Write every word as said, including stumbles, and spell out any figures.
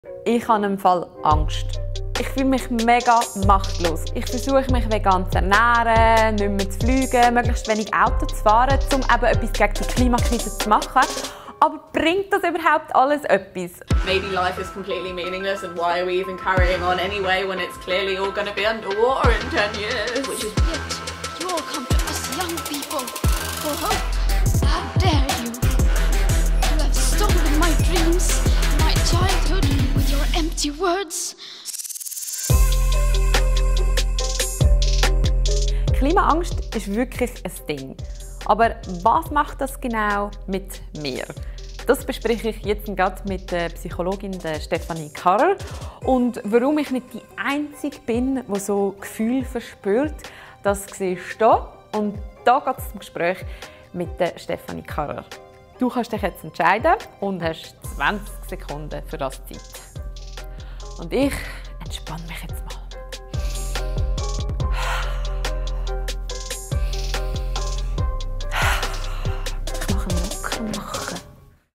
Ich habe im Fall Angst. Ich fühle mich mega machtlos. Ich versuche mich vegan zu ernähren, nicht mehr zu fliegen, möglichst wenig Auto zu fahren, um eben etwas gegen die Klimakrise zu machen. Aber bringt das überhaupt alles etwas? Maybe life is completely meaningless and why are we even carrying on anyway when it's clearly all going to be underwater in ten years? Which is yet you all come to us young people for hope. How dare you? You have stolen my dreams, my childhood with your empty words. Klimaangst ist wirklich ein Ding. Aber was macht das genau mit mir? Das bespreche ich jetzt gerade mit der Psychologin der Stefanie Karrer. Und warum ich nicht die Einzige bin, die so Gefühle verspürt, das siehst du hier. Und da geht es zum Gespräch mit der Stefanie Karrer. Du kannst dich jetzt entscheiden und hast zwanzig Sekunden für das Zeit. Und ich entspanne mich.